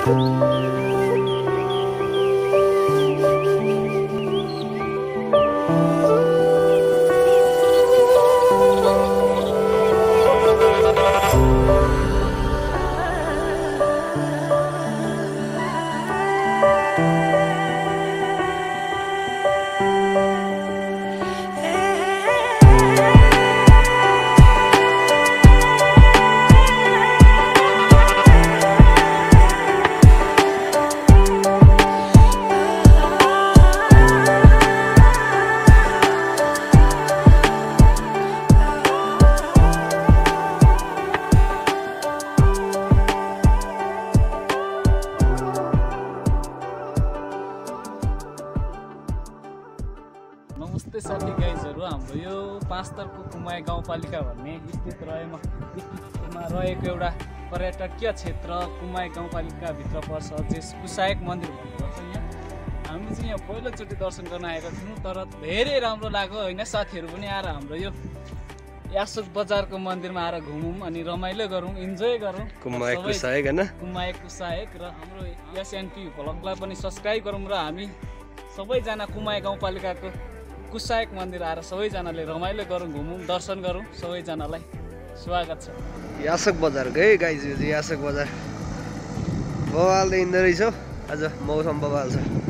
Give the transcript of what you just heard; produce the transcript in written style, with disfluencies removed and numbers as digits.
नमस्ते साथी गाइजहरु, हाम्रो यो पाँचथरको कुम्माया गाउँपालिका भन्ने स्थितमा रहेको एउटा पर्यटकीय क्षेत्र कुम्माया गाउँपालिका भित्र पर्छ, जस कुसायक मन्दिर भन्नुपर्छ। यहाँ हामी चाहिँ यहाँ पहिलोचोटि दर्शन गर्न आएका थियौँ, तर धेरै राम्रो लाग्यो हैन। साथीहरु पनि आएर हाम्रो यो यासोक बजारको मन्दिरमा आएर घुमौँ अनि रमाइलो गरौँ, इन्जोय गरौँ। कुम्मायक कुसायक हैन, कुम्मायक कुसायक र हाम्रो एसएनटी भ्लगलाई पनि सब्स्क्राइब गरौँ र हामी सबैजना कुम्माया गाउँपालिकाको कुसायक मन्दिर आएर सबैजनाले रमाइलो गरौँ, घुमौँ, दर्शन गरौँ। सबैजनालाई स्वागत छ। यासोक बजार गए गाइज, यो चाहिँ यासोक बजार बवाल देखिँदो रहेछ। आज मौसम बवाल छ।